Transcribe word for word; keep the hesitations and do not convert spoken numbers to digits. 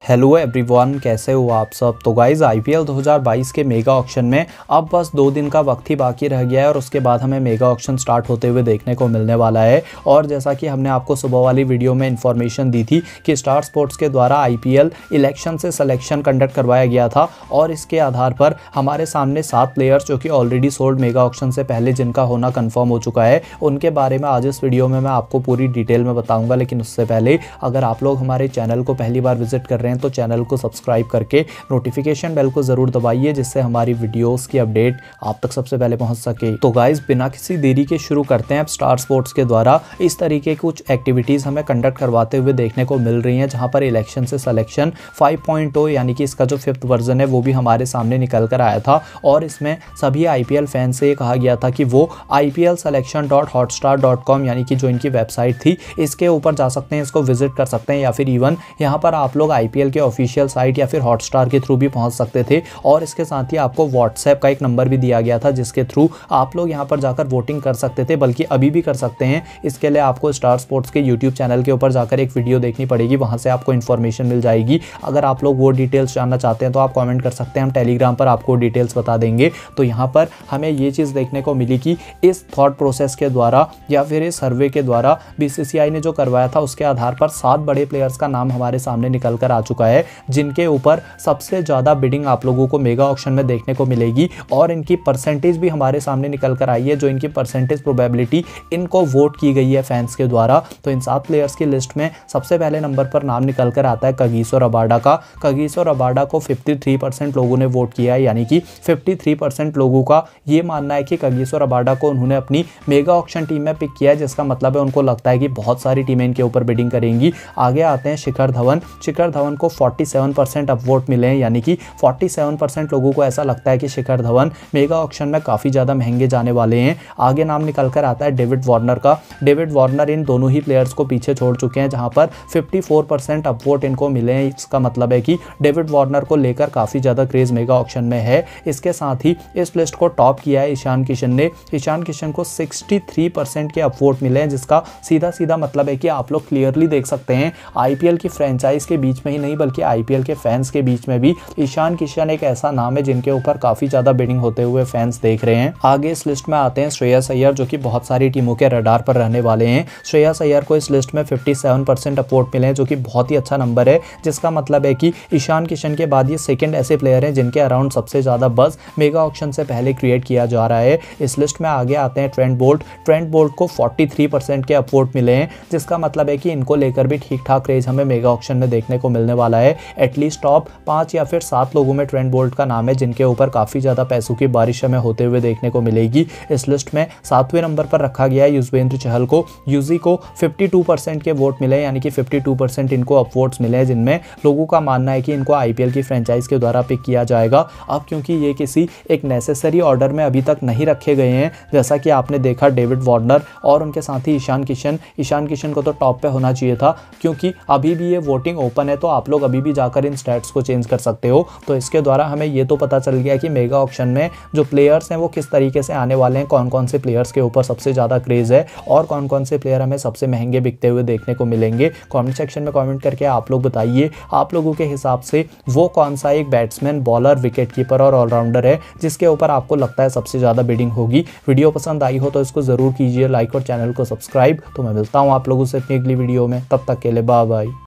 Hello everyone, कैसे हो आप सब। तो गाइज़ आईपीएल दो हज़ार बाईस के मेगा ऑक्शन में अब बस दो दिन का वक्त ही बाकी रह गया है और उसके बाद हमें मेगा ऑक्शन स्टार्ट होते हुए देखने को मिलने वाला है। और जैसा कि हमने आपको सुबह वाली वीडियो में इन्फॉर्मेशन दी थी कि स्टार स्पोर्ट्स के द्वारा आईपीएल इलेक्शन से सिलेक्शन कंडक्ट करवाया गया था और इसके आधार पर हमारे सामने सात प्लेयर्स जो कि ऑलरेडी सोल्ड मेगा ऑक्शन से पहले जिनका होना कन्फर्म हो चुका है, उनके बारे में आज इस वीडियो में मैं आपको पूरी डिटेल में बताऊँगा। लेकिन उससे पहले अगर आप लोग हमारे चैनल को पहली बार विजिट कर रहे हैं तो चैनल को सब्सक्राइब करके नोटिफिकेशन बेल को जरूर दबाइए, जिससे हमारी वीडियोस की अपडेट आप तक सबसे पहले पहुंच सके। तो गाइस बिना किसी देरी के शुरू करते हैं। अब स्टार स्पोर्ट्स के द्वारा इस तरीके की कुछ एक्टिविटीज हमें कंडक्ट करवाते हुए देखने को मिल रही हैं, जहां पर इलेक्शन से सिलेक्शन फाइव पॉइंट ओ यानी कि इसका जो फिफ्थ वर्जन है वो भी हमारे सामने निकल कर आया था। और इसमें सभी आईपीएल फैन से ये कहा गया था कि वो I P L selection dot Hotstar dot com यानी कि जो इनकी वेबसाइट थी इसके ऊपर जा सकते हैं, इसको विजिट कर सकते हैं, या फिर इवन यहाँ पर आप लोग आईपीएल के ऑफिशियल साइट या फिर हॉटस्टार के थ्रू भी पहुंच सकते थे। और इसके साथ ही आपको व्हाट्सएप का एक नंबर भी दिया गया था जिसके थ्रू आप लोग यहां पर जाकर वोटिंग कर सकते थे, बल्कि अभी भी कर सकते हैं। इसके लिए आपको स्टार स्पोर्ट्स के यूट्यूब चैनल के ऊपर जाकर एक वीडियो देखनी पड़ेगी, वहां से आपको इन्फॉर्मेशन मिल जाएगी। अगर आप लोग वो डिटेल्स जानना चाहते हैं तो आप कॉमेंट कर सकते हैं, हम टेलीग्राम पर आपको डिटेल्स बता देंगे। तो यहाँ पर हमें ये चीज़ देखने को मिली कि इस थॉट प्रोसेस के द्वारा या फिर इस सर्वे के द्वारा बीसीसीआई ने जो करवाया था उसके आधार पर सात बड़े प्लेयर्स का नाम हमारे सामने निकल कर आ चुका है, जिनके ऊपर सबसे ज़्यादा बिडिंग आप लोगों को मेगा ऑक्शन में देखने को मिलेगी। और इनकी परसेंटेज भी हमारे सामने निकल कर आई है, जो इनकी परसेंटेज प्रोबेबिलिटी इनको वोट की गई है फैंस के द्वारा। तो इन सात प्लेयर्स की लिस्ट में सबसे पहले नंबर पर नाम निकल कर आता है कगिसो रबाडा का। कगिसो रबाडा को तिरेपन परसेंट लोगों ने वोट किया है, यानी कि तिरेपन परसेंट लोगों का ये मानना है कि कगिसो रबाडा को उन्होंने अपनी मेगा ऑक्शन टीम में पिक किया है, जिसका मतलब है उनको लगता है कि बहुत सारी टीमें इनके ऊपर बिडिंग करेंगी। आगे आते हैं शिखर धवन। शिखर धवन को सैंतालीस परसेंट अब वोट मिले हैं, यानी कि सैंतालीस परसेंट लोगों को ऐसा लगता है कि शिखर धवन मेगा ऑक्शन में काफ़ी ज़्यादा महंगे जाने वाले हैं। आगे नाम निकल कर आता है डेविड वार्नर का। डेविड वार्नर इन दोनों ही प्लेयर्स को पीछे छोड़ चुके हैं, जहां पर चौवन परसेंट अब वोट इनको मिले हैं। इसका मतलब है कि डेविड वार्नर को लेकर काफ़ी ज़्यादा क्रेज मेगा ऑक्शन में है। इसके साथ ही इस लिस्ट को टॉप किया है ईशान किशन ने। ईशान किशन को तिरसठ परसेंट के अब वोट मिले हैं, जिसका सीधा सीधा मतलब है कि आप लोग क्लियरली देख सकते हैं आईपीएल की फ्रेंचाइज के बीच में ही नहीं बल्कि आईपीएल के फैंस के बीच में भी ईशान किशन एक ऐसा नाम है जिनके ऊपर काफी ज्यादा बिडिंग होते हुए फैंस देख रहे हैं। आगे इस लिस्ट में आते हैं श्रेयस अय्यर, जो कि बहुत सारी टीमों के रडार पर रहने वाले हैं। श्रेयस अय्यर को इस लिस्ट में सत्तावन परसेंट वोट मिले हैं, जो कि बहुत ही अच्छा नंबर है, जिसका मतलब है कि ईशान किशन के बाद ये सेकंड ऐसे प्लेयर हैं जिनके अराउंड सबसे ज्यादा बज़ मेगा ऑक्शन से पहले क्रिएट किया जा रहा है। इस लिस्ट में आगे आते हैं ट्रेंट बोल्ट। ट्रेंट बोल्ट को तैंतालीस परसेंट के वोट मिले हैं, जिसका मतलब है कि इनको लेकर भी ठीक ठाक क्रेज हमें मेगा ऑक्शन में देखने को मिलने वाला है। एटलीस्ट टॉप पांच या फिर सात लोगों में ट्रेंट बोल्ट का नाम है जिनके ऊपर काफी ज्यादा पैसों की बारिश हमें होते हुए देखने को मिलेगी। इस लिस्ट में सातवें नंबर पर रखा गया है युजवेंद्र चहल को। यूजी को बावन परसेंट के वोट मिले, यानी कि बावन परसेंट इनको अप वोट्स मिले हैं, जिनमें लोगों का मानना है कि इनको आईपीएल की फ्रेंचाइज के द्वारा पिक किया जाएगा। अब क्योंकि ये किसी एक नेसेसरी ऑर्डर में अभी तक नहीं रखे गए हैं, जैसा कि आपने देखा डेविड वार्नर और उनके साथ ही ईशान किशन। ईशान किशन को तो टॉप पे होना चाहिए था, क्योंकि अभी भी ये वोटिंग ओपन है, तो आप लोग अभी भी जाकर इन स्टैट्स को चेंज कर सकते हो। तो इसके द्वारा हमें ये तो पता चल गया कि मेगा ऑक्शन में जो प्लेयर्स हैं वो किस तरीके से आने वाले हैं, कौन कौन से प्लेयर्स के ऊपर सबसे ज़्यादा क्रेज है और कौन कौन से प्लेयर हमें सबसे महंगे बिकते हुए देखने को मिलेंगे। कमेंट सेक्शन में कमेंट करके आप लोग बताइए आप लोगों के हिसाब से वो कौन सा एक बैट्समैन, बॉलर, विकेट कीपर और ऑलराउंडर है जिसके ऊपर आपको लगता है सबसे ज़्यादा बिडिंग होगी। वीडियो पसंद आई हो तो इसको ज़रूर कीजिए लाइक और चैनल को सब्सक्राइब। तो मैं मिलता हूँ आप लोगों से अपनी अगली वीडियो में, तब तक के लिए बाय बाय।